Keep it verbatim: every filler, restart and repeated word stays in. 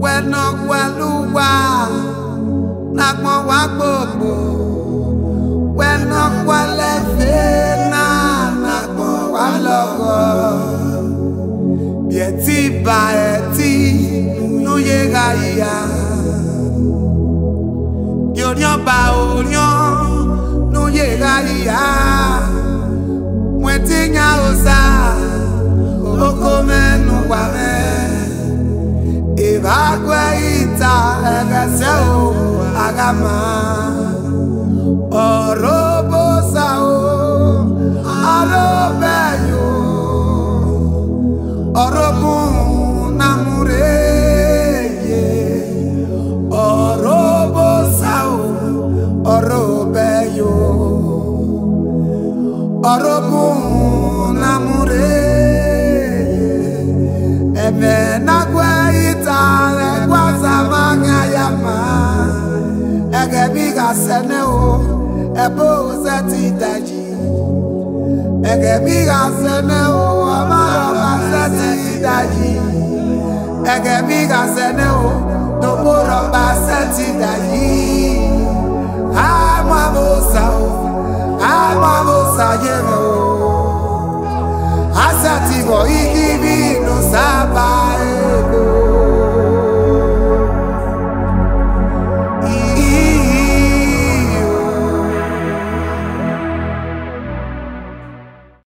wẹ́nà pẹ̀lú wa nàgbọ́n wá gbogbo wẹ́nà pẹ̀lẹ́ fẹ́ náà nàgbọ́n wá lọ́gọ́ bí ẹ ti bá ẹ ti nú yé ra ìyá yóò bá òyàn nú yé ra ìyá wọ́n ti yàn ó sá oko mẹ́nu wà mẹ́. Ibagwe ita egese o agama Orobosa o arobeyo Orobun namureye Orobosa o orobeyo Orobun namureye ebe nagwe Egebiga sene o ebo zeti daji Egebiga sene o amaro zeti daji Egebiga sene o doboro ba zeti daji